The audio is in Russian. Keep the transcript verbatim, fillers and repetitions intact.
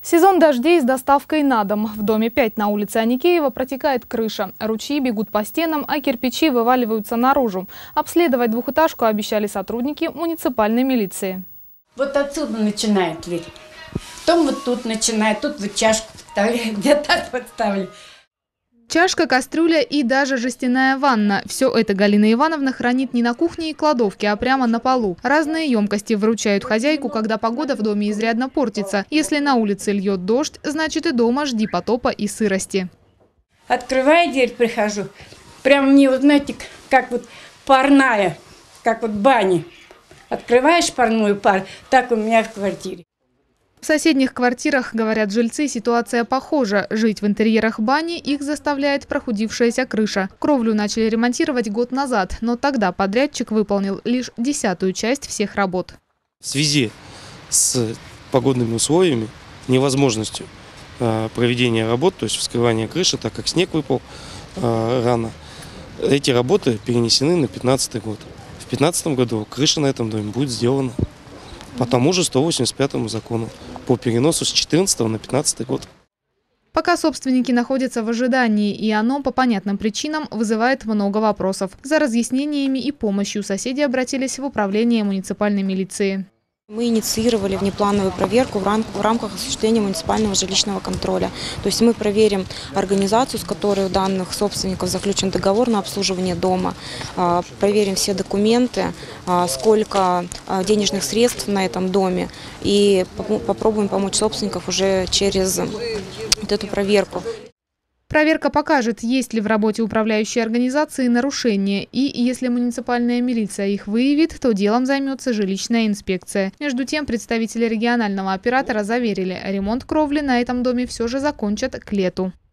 Сезон дождей с доставкой на дом. В доме пять на улице Аникеева протекает крыша. Ручьи бегут по стенам, а кирпичи вываливаются наружу. Обследовать двухэтажку обещали сотрудники муниципальной милиции. Вот отсюда начинает ведь. Потом вот тут начинает, тут вот чашку вставляют, где-то подставили. Чашка, кастрюля и даже жестяная ванна. Все это Галина Ивановна хранит не на кухне и кладовке, а прямо на полу. Разные емкости выручают хозяйку, когда погода в доме изрядно портится. Если на улице льет дождь, значит и дома жди потопа и сырости. Открываю дверь, прихожу. Прям мне, вот знаете, как вот парная, как вот баня. Открываешь парную пар, так у меня в квартире. В соседних квартирах, говорят жильцы, ситуация похожа. Жить в интерьерах бани их заставляет прохудившаяся крыша. Кровлю начали ремонтировать год назад, но тогда подрядчик выполнил лишь десятую часть всех работ. В связи с погодными условиями, невозможностью проведения работ, то есть вскрывания крыши, так как снег выпал рано, эти работы перенесены на пятнадцатый год. В две тысячи пятнадцатом году крыша на этом доме будет сделана по тому же сто восемьдесят пятому закону, по переносу с четырнадцатого на пятнадцатый год. Пока собственники находятся в ожидании, и оно по понятным причинам вызывает много вопросов. За разъяснениями и помощью соседи обратились в управление муниципальной милиции. Мы инициировали внеплановую проверку в рамках осуществления муниципального жилищного контроля. То есть мы проверим организацию, с которой у данных собственников заключен договор на обслуживание дома, проверим все документы, сколько денежных средств на этом доме, и попробуем помочь собственникам уже через вот эту проверку. Проверка покажет, есть ли в работе управляющей организации нарушения, и если муниципальная милиция их выявит, то делом займется жилищная инспекция. Между тем, представители регионального оператора заверили, ремонт кровли на этом доме все же закончат к лету.